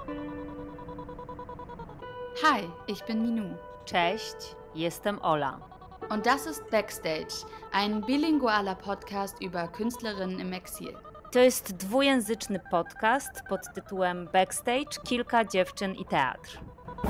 Hi, ich bin Minou. Cześć, jestem Ola. Und das ist Backstage, ein bilingualer Podcast über Künstlerinnen im Exil. To jest dwujęzyczny podcast pod tytułem Backstage, kilka dziewczyn i teatr.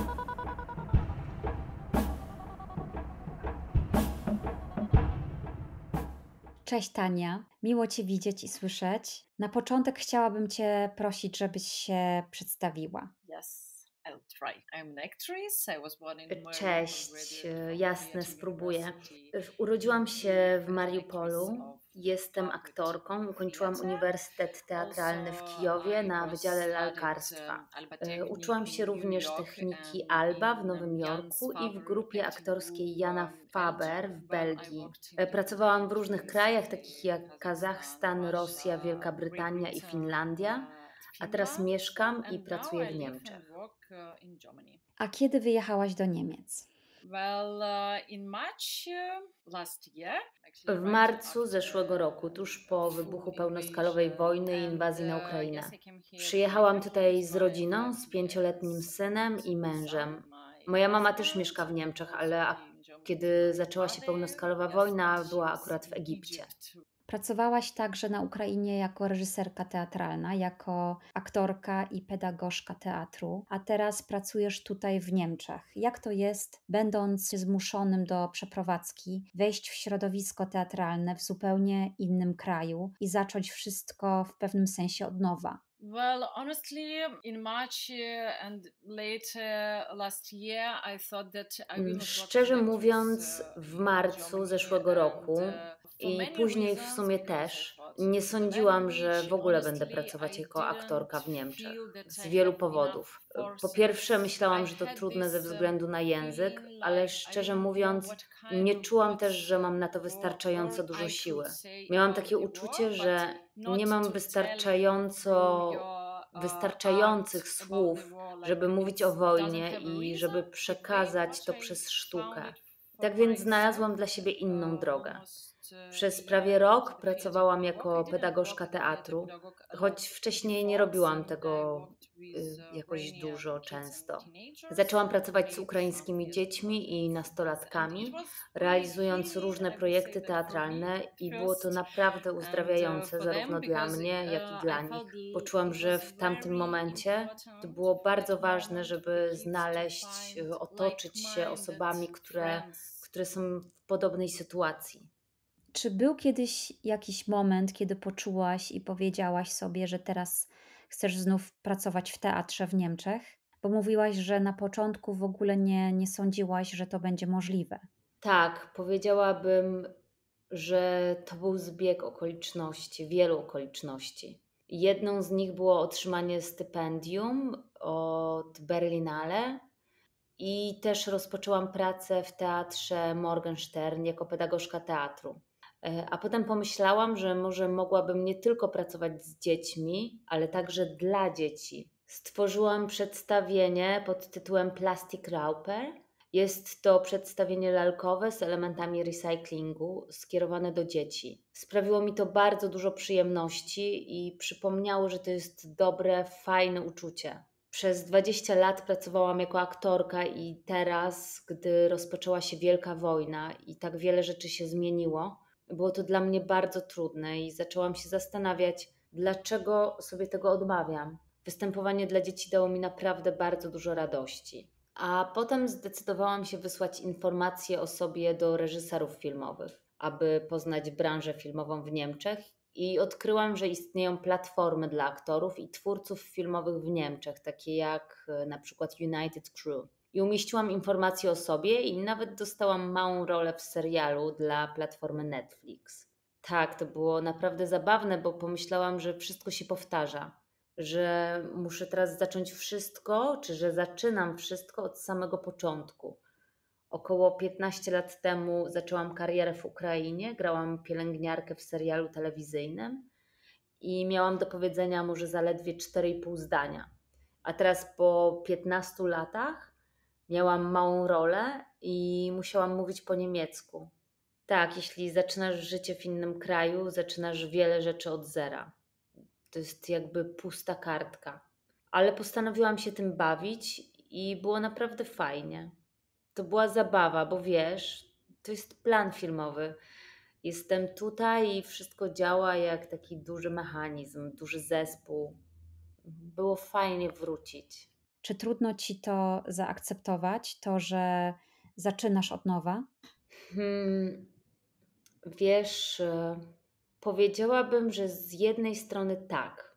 Cześć Tania, miło Cię widzieć i słyszeć. Na początek chciałabym Cię prosić, żebyś się przedstawiła. Yes, I'll try. I'm an actress. I was born in Mariupol, Cześć, graduated jasne, from spróbuję. University. Urodziłam się w Mariupolu, jestem aktorką, ukończyłam Uniwersytet Teatralny w Kijowie na Wydziale Lalkarstwa. Uczyłam się również techniki Alba w Nowym Jorku i w grupie aktorskiej Jana Faber w Belgii. Pracowałam w różnych krajach, takich jak Kazachstan, Rosja, Wielka Brytania i Finlandia, a teraz mieszkam i pracuję w Niemczech. A kiedy wyjechałaś do Niemiec? W marcu zeszłego roku, tuż po wybuchu pełnoskalowej wojny i inwazji na Ukrainę. Przyjechałam tutaj z rodziną, z 5-letnim synem i mężem. Moja mama też mieszka w Niemczech, ale kiedy zaczęła się pełnoskalowa wojna, była akurat w Egipcie. Pracowałaś także na Ukrainie jako reżyserka teatralna, jako aktorka i pedagogzka teatru, a teraz pracujesz tutaj w Niemczech. Jak to jest, będąc zmuszonym do przeprowadzki, wejść w środowisko teatralne w zupełnie innym kraju i zacząć wszystko w pewnym sensie od nowa? Well, honestly, in March and late last year, I thought that I will not work Szczerze as an mówiąc, actress, w marcu zeszłego roku i później w sumie też nie sądziłam, że w ogóle będę pracować jako aktorka w Niemczech. Z wielu powodów. Po pierwsze, myślałam, że to trudne ze względu na język, ale szczerze mówiąc, nie czułam też, że mam na to wystarczająco dużo siły. Miałam takie uczucie, że nie mam wystarczających słów, żeby mówić o wojnie i żeby przekazać to przez sztukę. Tak więc znalazłam dla siebie inną drogę. Przez prawie rok pracowałam jako pedagogzka teatru, choć wcześniej nie robiłam tego jakoś dużo, często. Zaczęłam pracować z ukraińskimi dziećmi i nastolatkami, realizując różne projekty teatralne i było to naprawdę uzdrawiające zarówno dla mnie, jak i dla nich. Poczułam, że w tamtym momencie to było bardzo ważne, żeby otoczyć się osobami, które są w podobnej sytuacji. Czy był kiedyś jakiś moment, kiedy poczułaś i powiedziałaś sobie, że teraz chcesz znów pracować w teatrze w Niemczech? Bo mówiłaś, że na początku w ogóle nie sądziłaś, że to będzie możliwe. Tak, powiedziałabym, że to był zbieg okoliczności, wielu okoliczności. Jedną z nich było otrzymanie stypendium od Berlinale i też rozpoczęłam pracę w teatrze Morgenstern jako pedagogzka teatru. A potem pomyślałam, że może mogłabym nie tylko pracować z dziećmi, ale także dla dzieci. Stworzyłam przedstawienie pod tytułem Plastic Rauper. Jest to przedstawienie lalkowe z elementami recyklingu skierowane do dzieci. Sprawiło mi to bardzo dużo przyjemności i przypomniało, że to jest dobre, fajne uczucie. Przez 20 lat pracowałam jako aktorka i teraz, gdy rozpoczęła się wielka wojna i tak wiele rzeczy się zmieniło, było to dla mnie bardzo trudne i zaczęłam się zastanawiać, dlaczego sobie tego odmawiam. Występowanie dla dzieci dało mi naprawdę bardzo dużo radości. A potem zdecydowałam się wysłać informacje o sobie do reżyserów filmowych, aby poznać branżę filmową w Niemczech i odkryłam, że istnieją platformy dla aktorów i twórców filmowych w Niemczech, takie jak na przykład United Crew. I umieściłam informacje o sobie i nawet dostałam małą rolę w serialu dla platformy Netflix. Tak, to było naprawdę zabawne, bo pomyślałam, że wszystko się powtarza, że muszę teraz zacząć wszystko, czy że zaczynam wszystko od samego początku. Około 15 lat temu zaczęłam karierę w Ukrainie, grałam pielęgniarkę w serialu telewizyjnym i miałam do powiedzenia może zaledwie 4,5 zdania. A teraz po 15 latach miałam małą rolę i musiałam mówić po niemiecku. Tak, jeśli zaczynasz życie w innym kraju, zaczynasz wiele rzeczy od zera. To jest jakby pusta kartka. ale postanowiłam się tym bawić i było naprawdę fajnie. To była zabawa, bo wiesz, to jest plan filmowy. Jestem tutaj i wszystko działa jak taki duży mechanizm, duży zespół. Było fajnie wrócić. Czy trudno ci to zaakceptować, to, że zaczynasz od nowa? Hmm, wiesz, powiedziałabym, że z jednej strony tak.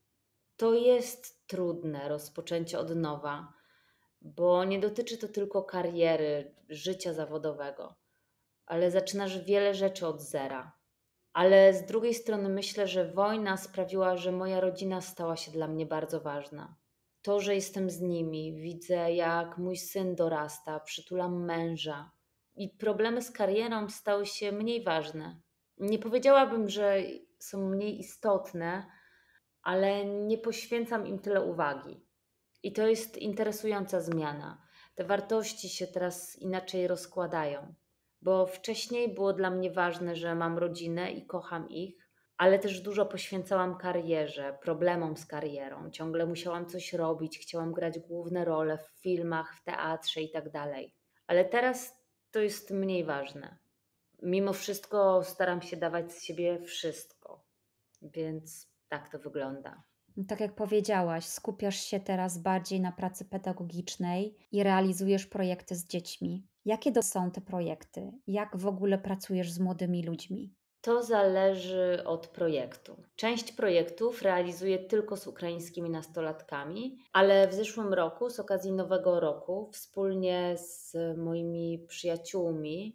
To jest trudne rozpoczęcie od nowa, bo nie dotyczy to tylko kariery, życia zawodowego, ale zaczynasz wiele rzeczy od zera. Ale z drugiej strony myślę, że wojna sprawiła, że moja rodzina stała się dla mnie bardzo ważna. To, że jestem z nimi, widzę jak mój syn dorasta, przytulam męża i problemy z karierą stały się mniej ważne. Nie powiedziałabym, że są mniej istotne, ale nie poświęcam im tyle uwagi. I to jest interesująca zmiana. Te wartości się teraz inaczej rozkładają, bo wcześniej było dla mnie ważne, że mam rodzinę i kocham ich, ale też dużo poświęcałam karierze, problemom z karierą. Ciągle musiałam coś robić, chciałam grać główne role w filmach, w teatrze i tak dalej. Ale teraz to jest mniej ważne. Mimo wszystko staram się dawać z siebie wszystko, więc tak to wygląda. Tak jak powiedziałaś, skupiasz się teraz bardziej na pracy pedagogicznej i realizujesz projekty z dziećmi. Jakie to są te projekty? Jak w ogóle pracujesz z młodymi ludźmi? To zależy od projektu. Część projektów realizuję tylko z ukraińskimi nastolatkami, ale w zeszłym roku, z okazji Nowego Roku, wspólnie z moimi przyjaciółmi,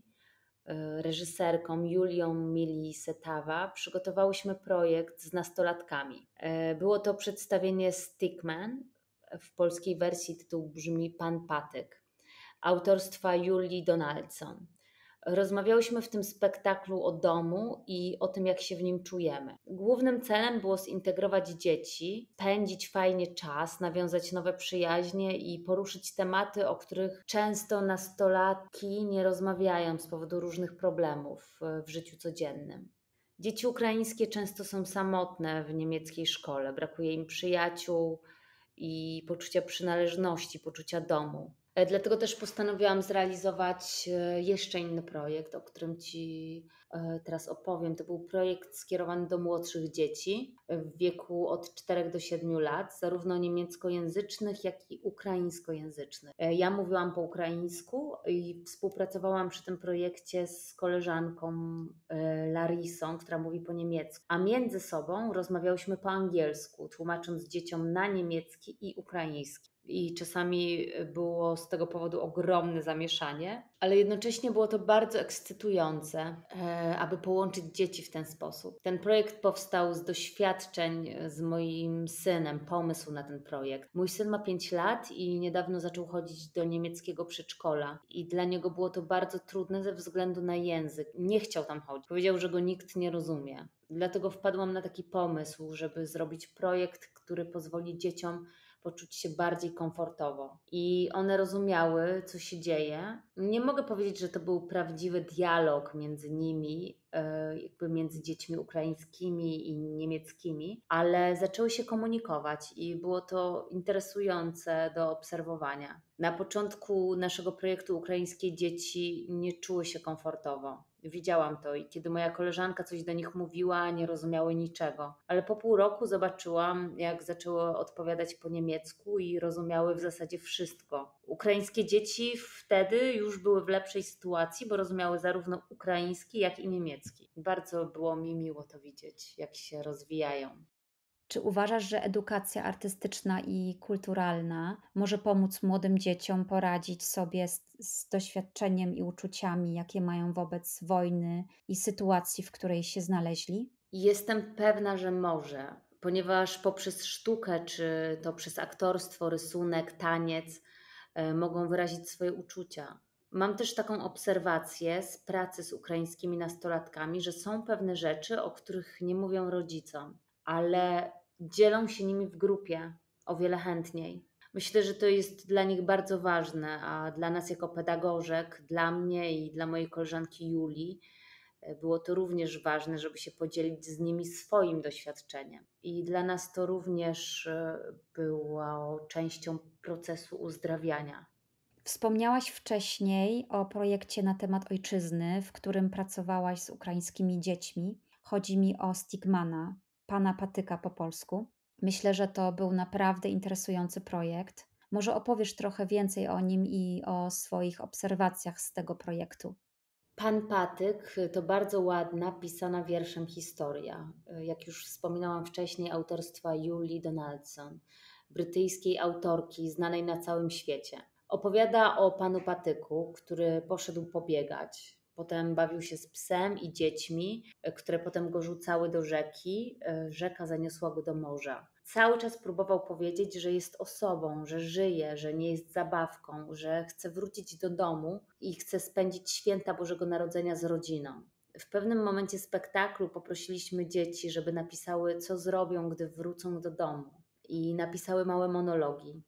reżyserką Julią Mili-Setawa, przygotowałyśmy projekt z nastolatkami. Było to przedstawienie Stickman. W polskiej wersji tytuł brzmi Pan Patyk, autorstwa Julii Donaldson. Rozmawiałyśmy w tym spektaklu o domu i o tym, jak się w nim czujemy. Głównym celem było zintegrować dzieci, spędzić fajnie czas, nawiązać nowe przyjaźnie i poruszyć tematy, o których często nastolatki nie rozmawiają z powodu różnych problemów w życiu codziennym. Dzieci ukraińskie często są samotne w niemieckiej szkole, brakuje im przyjaciół i poczucia przynależności, poczucia domu. Dlatego też postanowiłam zrealizować jeszcze inny projekt, o którym Ci teraz opowiem. To był projekt skierowany do młodszych dzieci w wieku od 4 do 7 lat, zarówno niemieckojęzycznych, jak i ukraińskojęzycznych. Ja mówiłam po ukraińsku i współpracowałam przy tym projekcie z koleżanką Larissą, która mówi po niemiecku, a między sobą rozmawiałyśmy po angielsku, tłumacząc dzieciom na niemiecki i ukraiński. I czasami było z tego powodu ogromne zamieszanie, ale jednocześnie było to bardzo ekscytujące, aby połączyć dzieci w ten sposób. Ten projekt powstał z doświadczeń z moim synem, pomysł na ten projekt. Mój syn ma 5 lat i niedawno zaczął chodzić do niemieckiego przedszkola i dla niego było to bardzo trudne ze względu na język. Nie chciał tam chodzić. Powiedział, że go nikt nie rozumie. Dlatego wpadłam na taki pomysł, żeby zrobić projekt, który pozwoli dzieciom poczuć się bardziej komfortowo. I one rozumiały, co się dzieje. Nie mogę powiedzieć, że to był prawdziwy dialog między nimi, jakby między dziećmi ukraińskimi i niemieckimi, ale zaczęły się komunikować i było to interesujące do obserwowania. Na początku naszego projektu ukraińskie dzieci nie czuły się komfortowo. Widziałam to i kiedy moja koleżanka coś do nich mówiła, nie rozumiały niczego. Ale po pół roku zobaczyłam, jak zaczęły odpowiadać po niemiecku i rozumiały w zasadzie wszystko. Ukraińskie dzieci wtedy już były w lepszej sytuacji, bo rozumiały zarówno ukraiński, jak i niemiecki. Bardzo było mi miło to widzieć, jak się rozwijają. Czy uważasz, że edukacja artystyczna i kulturalna może pomóc młodym dzieciom poradzić sobie z doświadczeniem i uczuciami, jakie mają wobec wojny i sytuacji, w której się znaleźli? Jestem pewna, że może, ponieważ poprzez sztukę, czy to przez aktorstwo, rysunek, taniec, mogą wyrazić swoje uczucia. Mam też taką obserwację z pracy z ukraińskimi nastolatkami, że są pewne rzeczy, o których nie mówią rodzicom, ale dzielą się nimi w grupie o wiele chętniej. Myślę, że to jest dla nich bardzo ważne, a dla nas jako pedagożek, dla mnie i dla mojej koleżanki Julii, Było to również ważne, żeby się podzielić z nimi swoim doświadczeniem. I dla nas to również było częścią procesu uzdrawiania. Wspomniałaś wcześniej o projekcie na temat ojczyzny, w którym pracowałaś z ukraińskimi dziećmi. Chodzi mi o Stigmana, pana Patyka po polsku. Myślę, że to był naprawdę interesujący projekt. Może opowiesz trochę więcej o nim i o swoich obserwacjach z tego projektu. Pan Patyk to bardzo ładna, pisana wierszem historia. Jak już wspominałam wcześniej, autorstwa Julii Donaldson, brytyjskiej autorki znanej na całym świecie. Opowiada o panu Patyku, który poszedł pobiegać. Potem bawił się z psem i dziećmi, które potem go rzucały do rzeki. Rzeka zaniosła go do morza. Cały czas próbował powiedzieć, że jest osobą, że żyje, że nie jest zabawką, że chce wrócić do domu i chce spędzić święta Bożego Narodzenia z rodziną. W pewnym momencie spektaklu poprosiliśmy dzieci, żeby napisały, co zrobią, gdy wrócą do domu. I napisały małe monologi,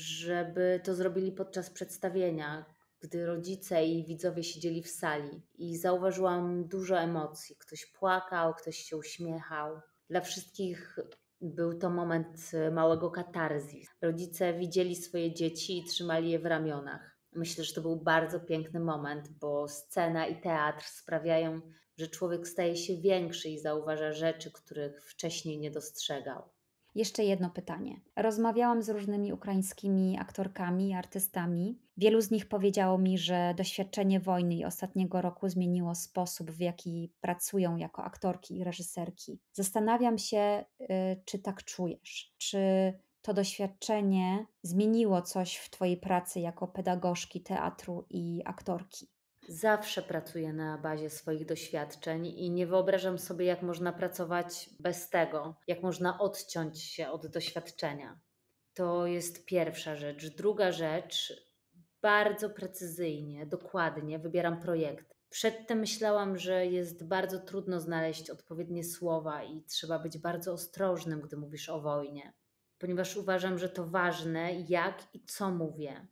żeby to zrobili podczas przedstawienia, gdy rodzice i widzowie siedzieli w sali. I zauważyłam dużo emocji. Ktoś płakał, ktoś się uśmiechał. Dla wszystkich był to moment małego katarzis. Rodzice widzieli swoje dzieci i trzymali je w ramionach. Myślę, że to był bardzo piękny moment, bo scena i teatr sprawiają, że człowiek staje się większy i zauważa rzeczy, których wcześniej nie dostrzegał. Jeszcze jedno pytanie. Rozmawiałam z różnymi ukraińskimi aktorkami i artystami. Wielu z nich powiedziało mi, że doświadczenie wojny i ostatniego roku zmieniło sposób, w jaki pracują jako aktorki i reżyserki. Zastanawiam się, czy tak czujesz. Czy to doświadczenie zmieniło coś w Twojej pracy jako pedagogzki teatru i aktorki? Zawsze pracuję na bazie swoich doświadczeń i nie wyobrażam sobie, jak można pracować bez tego, jak można odciąć się od doświadczenia. To jest pierwsza rzecz. Druga rzecz, bardzo precyzyjnie, dokładnie wybieram projekt. Przedtem myślałam, że jest bardzo trudno znaleźć odpowiednie słowa i trzeba być bardzo ostrożnym, gdy mówisz o wojnie, ponieważ uważam, że to ważne, jak i co mówię,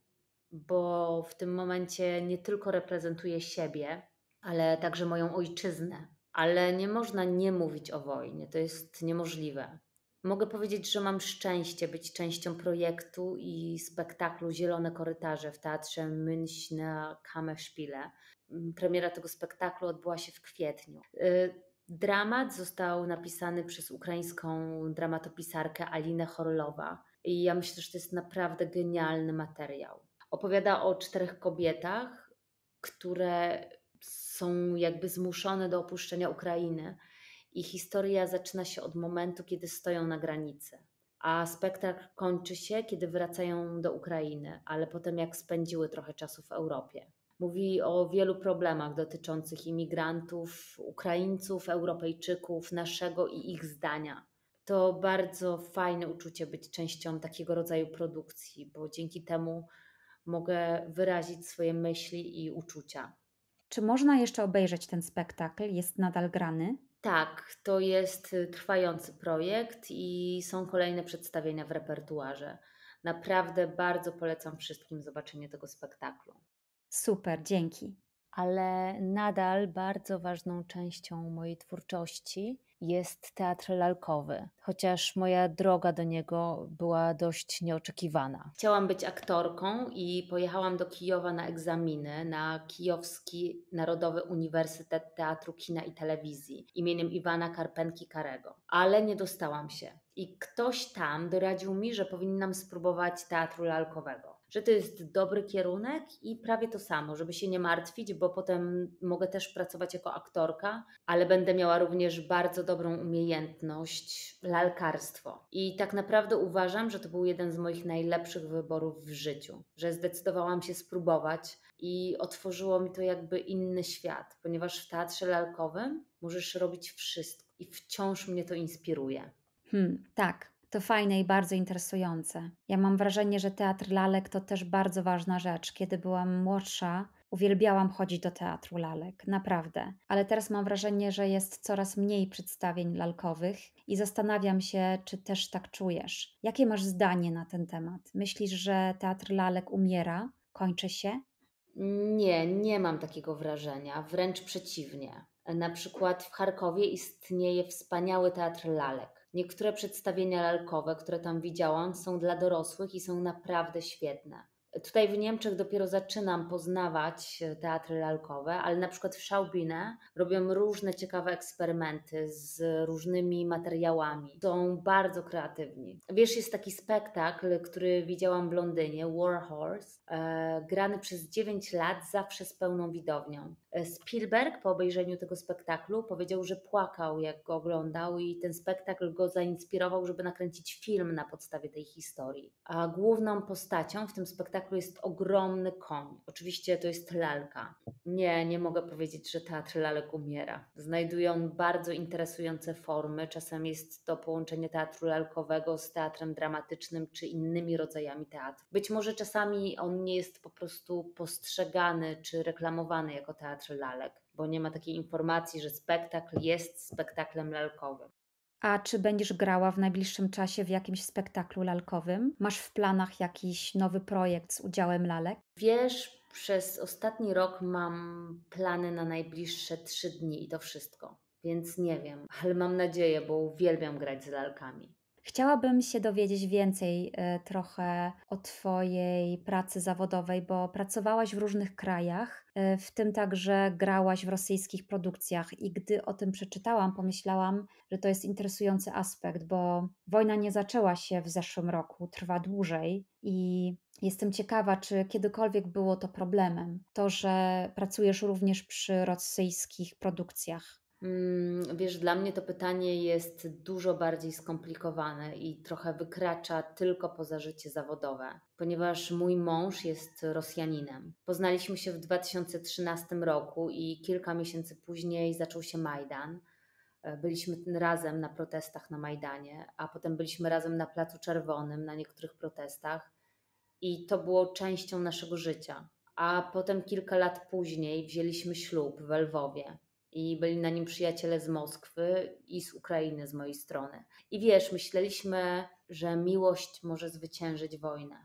bo w tym momencie nie tylko reprezentuję siebie, ale także moją ojczyznę. Ale nie można nie mówić o wojnie, to jest niemożliwe. Mogę powiedzieć, że mam szczęście być częścią projektu i spektaklu Zielone Korytarze w Teatrze Münchner Kammerspiele. Premiera tego spektaklu odbyła się w kwietniu. Dramat został napisany przez ukraińską dramatopisarkę Alinę Horlowa i ja myślę, że to jest naprawdę genialny materiał. Opowiada o 4 kobietach, które są jakby zmuszone do opuszczenia Ukrainy. I historia zaczyna się od momentu, kiedy stoją na granicy. A spektakl kończy się, kiedy wracają do Ukrainy, ale potem jak spędziły trochę czasu w Europie. Mówi o wielu problemach dotyczących imigrantów, Ukraińców, Europejczyków, naszego i ich zdania. To bardzo fajne uczucie być częścią takiego rodzaju produkcji, bo dzięki temu mogę wyrazić swoje myśli i uczucia. Czy można jeszcze obejrzeć ten spektakl? Jest nadal grany? Tak, to jest trwający projekt i są kolejne przedstawienia w repertuarze. Naprawdę bardzo polecam wszystkim zobaczenie tego spektaklu. Super, dzięki. Ale nadal bardzo ważną częścią mojej twórczości jest teatr lalkowy, chociaż moja droga do niego była dość nieoczekiwana. Chciałam być aktorką i pojechałam do Kijowa na egzaminy na Kijowski Narodowy Uniwersytet Teatru, Kina i Telewizji imieniem Iwana Karpenki-Karego, ale nie dostałam się. I ktoś tam doradził mi, że powinnam spróbować teatru lalkowego, że to jest dobry kierunek i prawie to samo, żeby się nie martwić, bo potem mogę też pracować jako aktorka, ale będę miała również bardzo dobrą umiejętność lalkarstwo. I tak naprawdę uważam, że to był jeden z moich najlepszych wyborów w życiu, że zdecydowałam się spróbować i otworzyło mi to jakby inny świat, ponieważ w teatrze lalkowym możesz robić wszystko i wciąż mnie to inspiruje. Tak, to fajne i bardzo interesujące. Ja mam wrażenie, że teatr lalek to też bardzo ważna rzecz. Kiedy byłam młodsza, uwielbiałam chodzić do teatru lalek, naprawdę. Ale teraz mam wrażenie, że jest coraz mniej przedstawień lalkowych i zastanawiam się, czy też tak czujesz. Jakie masz zdanie na ten temat? Myślisz, że teatr lalek umiera, kończy się? Nie mam takiego wrażenia, wręcz przeciwnie. Na przykład w Charkowie istnieje wspaniały teatr lalek. Niektóre przedstawienia lalkowe, które tam widziałam, są dla dorosłych i są naprawdę świetne. Tutaj w Niemczech dopiero zaczynam poznawać teatry lalkowe, ale na przykład w Schaubühne robią różne ciekawe eksperymenty z różnymi materiałami. Są bardzo kreatywni. Wiesz, jest taki spektakl, który widziałam w Londynie, War Horse, grany przez 9 lat, zawsze z pełną widownią. Spielberg po obejrzeniu tego spektaklu powiedział, że płakał, jak go oglądał, i ten spektakl go zainspirował, żeby nakręcić film na podstawie tej historii. A główną postacią w tym spektaklu jest ogromny koń. Oczywiście to jest lalka. Nie mogę powiedzieć, że teatr lalek umiera. Znajduje on bardzo interesujące formy. Czasem jest to połączenie teatru lalkowego z teatrem dramatycznym czy innymi rodzajami teatru. Być może czasami on nie jest po prostu postrzegany czy reklamowany jako teatr lalek, bo nie ma takiej informacji, że spektakl jest spektaklem lalkowym. A czy będziesz grała w najbliższym czasie w jakimś spektaklu lalkowym? Masz w planach jakiś nowy projekt z udziałem lalek? Wiesz, przez ostatni rok mam plany na najbliższe 3 dni i to wszystko. Więc nie wiem, ale mam nadzieję, bo uwielbiam grać z lalkami. Chciałabym się dowiedzieć więcej trochę o Twojej pracy zawodowej, bo pracowałaś w różnych krajach, w tym także grałaś w rosyjskich produkcjach. I gdy o tym przeczytałam, pomyślałam, że to jest interesujący aspekt, bo wojna nie zaczęła się w zeszłym roku, trwa dłużej i jestem ciekawa, czy kiedykolwiek było to problemem, to, że pracujesz również przy rosyjskich produkcjach. Wiesz, dla mnie to pytanie jest dużo bardziej skomplikowane i trochę wykracza tylko poza życie zawodowe, ponieważ mój mąż jest Rosjaninem. Poznaliśmy się w 2013 roku i kilka miesięcy później zaczął się Majdan. Byliśmy razem na protestach na Majdanie, a potem byliśmy razem na Placu Czerwonym na niektórych protestach i to było częścią naszego życia. A potem kilka lat później wzięliśmy ślub w Lwowie i byli na nim przyjaciele z Moskwy i z Ukrainy z mojej strony. I wiesz, myśleliśmy, że miłość może zwyciężyć wojnę.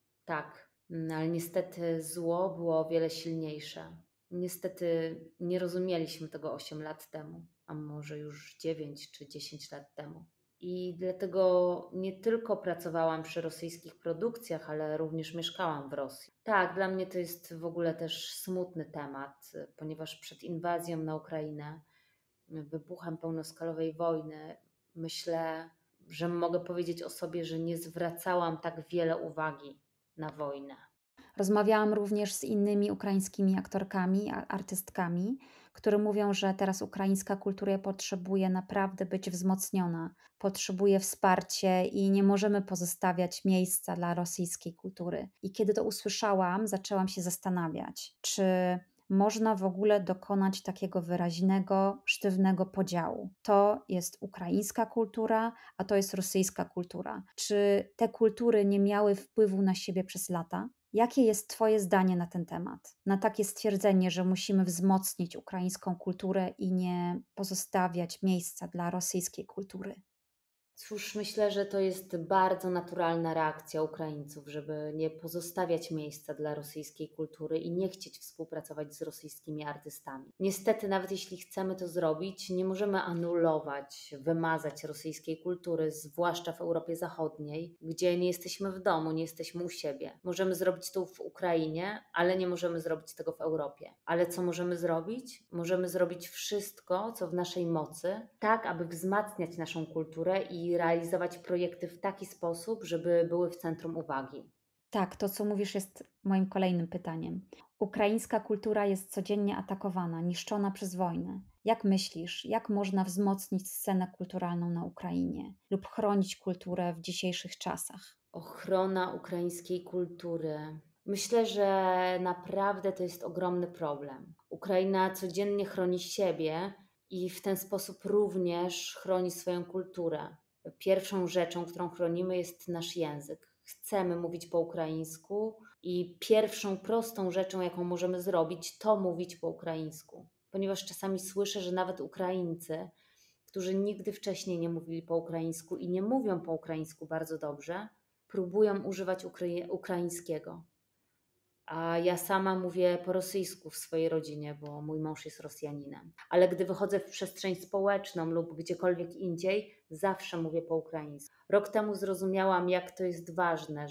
Tak, ale niestety zło było o wiele silniejsze. Niestety nie rozumieliśmy tego 8 lat temu, a może już 9 czy 10 lat temu. I dlatego nie tylko pracowałam przy rosyjskich produkcjach, ale również mieszkałam w Rosji. Tak, dla mnie to jest w ogóle też smutny temat, ponieważ przed inwazją na Ukrainę, wybuchem pełnoskalowej wojny, myślę, że mogę powiedzieć o sobie, że nie zwracałam tak wiele uwagi na wojnę. Rozmawiałam również z innymi ukraińskimi aktorkami, artystkami, które mówią, że teraz ukraińska kultura potrzebuje naprawdę być wzmocniona, potrzebuje wsparcia i nie możemy pozostawiać miejsca dla rosyjskiej kultury. I kiedy to usłyszałam, zaczęłam się zastanawiać, czy można w ogóle dokonać takiego wyraźnego, sztywnego podziału. To jest ukraińska kultura, a to jest rosyjska kultura. Czy te kultury nie miały wpływu na siebie przez lata? Jakie jest Twoje zdanie na ten temat? Na takie stwierdzenie, że musimy wzmocnić ukraińską kulturę i nie pozostawiać miejsca dla rosyjskiej kultury? Cóż, myślę, że to jest bardzo naturalna reakcja Ukraińców, żeby nie pozostawiać miejsca dla rosyjskiej kultury i nie chcieć współpracować z rosyjskimi artystami. Niestety, nawet jeśli chcemy to zrobić, nie możemy anulować, wymazać rosyjskiej kultury, zwłaszcza w Europie Zachodniej, gdzie nie jesteśmy w domu, nie jesteśmy u siebie. Możemy zrobić to w Ukrainie, ale nie możemy zrobić tego w Europie. Ale co możemy zrobić? Możemy zrobić wszystko, co w naszej mocy, tak aby wzmacniać naszą kulturę i realizować projekty w taki sposób, żeby były w centrum uwagi. Tak, to co mówisz jest moim kolejnym pytaniem. Ukraińska kultura jest codziennie atakowana, niszczona przez wojnę. Jak myślisz, jak można wzmocnić scenę kulturalną na Ukrainie lub chronić kulturę w dzisiejszych czasach? Ochrona ukraińskiej kultury. Myślę, że naprawdę to jest ogromny problem. Ukraina codziennie chroni siebie i w ten sposób również chroni swoją kulturę. Pierwszą rzeczą, którą chronimy, jest nasz język. Chcemy mówić po ukraińsku i pierwszą prostą rzeczą, jaką możemy zrobić, to mówić po ukraińsku. Ponieważ czasami słyszę, że nawet Ukraińcy, którzy nigdy wcześniej nie mówili po ukraińsku i nie mówią po ukraińsku bardzo dobrze, próbują używać ukraińskiego. A ja sama mówię po rosyjsku w swojej rodzinie, bo mój mąż jest Rosjaninem. Ale gdy wychodzę w przestrzeń społeczną lub gdziekolwiek indziej, zawsze mówię po ukraińsku. Rok temu zrozumiałam, jak to jest ważne,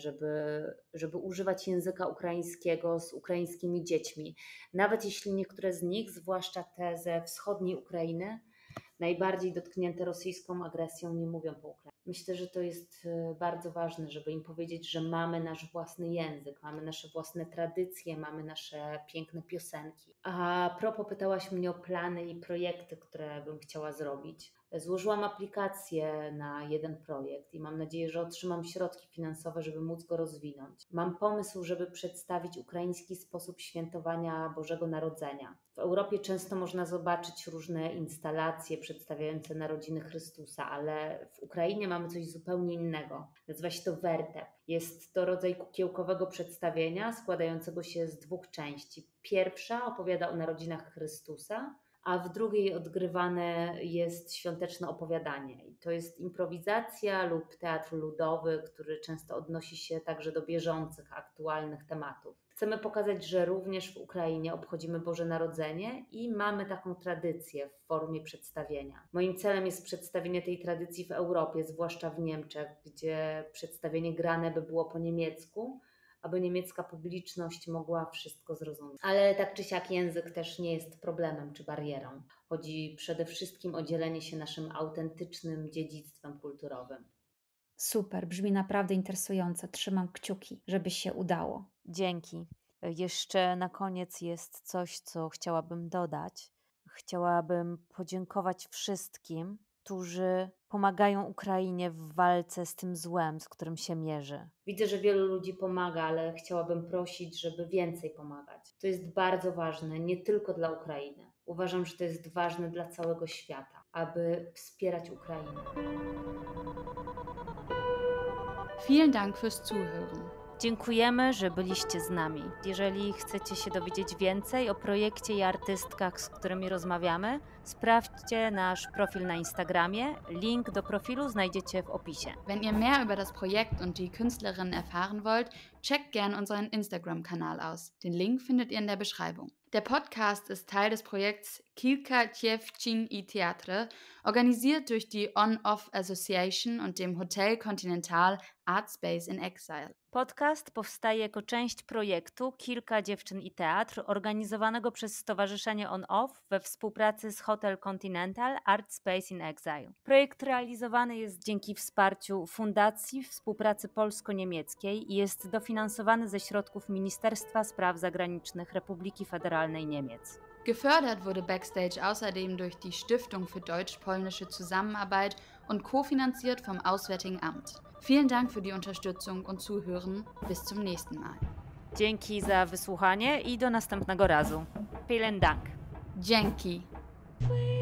żeby używać języka ukraińskiego z ukraińskimi dziećmi. Nawet jeśli niektóre z nich, zwłaszcza te ze wschodniej Ukrainy, najbardziej dotknięte rosyjską agresją, nie mówią po ukraińsku. Myślę, że to jest bardzo ważne, żeby im powiedzieć, że mamy nasz własny język, mamy nasze własne tradycje, mamy nasze piękne piosenki. A propos, pytałaś mnie o plany i projekty, które bym chciała zrobić. Złożyłam aplikację na jeden projekt i mam nadzieję, że otrzymam środki finansowe, żeby móc go rozwinąć. Mam pomysł, żeby przedstawić ukraiński sposób świętowania Bożego Narodzenia. W Europie często można zobaczyć różne instalacje przedstawiające narodziny Chrystusa, ale w Ukrainie mamy coś zupełnie innego. Nazywa się to wertep. Jest to rodzaj kukiełkowego przedstawienia składającego się z 2 części. Pierwsza opowiada o narodzinach Chrystusa, a w drugiej odgrywane jest świąteczne opowiadanie. I to jest improwizacja lub teatr ludowy, który często odnosi się także do bieżących, aktualnych tematów. Chcemy pokazać, że również w Ukrainie obchodzimy Boże Narodzenie i mamy taką tradycję w formie przedstawienia. Moim celem jest przedstawienie tej tradycji w Europie, zwłaszcza w Niemczech, gdzie przedstawienie grane by było po niemiecku, aby niemiecka publiczność mogła wszystko zrozumieć. Ale tak czy siak język też nie jest problemem czy barierą. Chodzi przede wszystkim o dzielenie się naszym autentycznym dziedzictwem kulturowym. Super, brzmi naprawdę interesująco. Trzymam kciuki, żeby się udało. Dzięki. Jeszcze na koniec jest coś, co chciałabym dodać. Chciałabym podziękować wszystkim, którzy pomagają Ukrainie w walce z tym złem, z którym się mierzy. Widzę, że wielu ludzi pomaga, ale chciałabym prosić, żeby więcej pomagać. To jest bardzo ważne, nie tylko dla Ukrainy. Uważam, że to jest ważne dla całego świata, aby wspierać Ukrainę. Vielen Dank fürs Zuhören. Dziękujemy, że byliście z nami. Jeżeli chcecie się dowiedzieć więcej o projekcie i artystkach, z którymi rozmawiamy, sprawdźcie nasz profil na Instagramie. Link do profilu znajdziecie w opisie. Wenn ihr mehr über das Projekt und die Künstlerinnen erfahren wollt, checkt gern unseren Instagram-Kanal aus. Den Link findet ihr in der Beschreibung. Der Podcast ist Teil des Projekts Kilka Dziewczyn i Teatry, organisiert durch die On-Off Association und dem Hotel Continental Art Space in Exile. Podcast powstaje jako część projektu Kilka Dziewczyn i Teatr, organizowanego przez Stowarzyszenie On-Off we współpracy z Hotel Continental Art Space in Exile. Projekt realizowany jest dzięki wsparciu Fundacji Współpracy Polsko-Niemieckiej i jest dofinansowany ze środków Ministerstwa Spraw Zagranicznych Republiki Federalnej Niemiec. Gefördert wurde Backstage außerdem durch die Stiftung für deutsch-polnische Zusammenarbeit und kofinanziert vom Auswärtigen Amt. Vielen dank für die Unterstützung und Zuhören. Bis zum nächsten Mal. Dzięki za wysłuchanie i do następnego razu. Vielen Dank. Dzięki.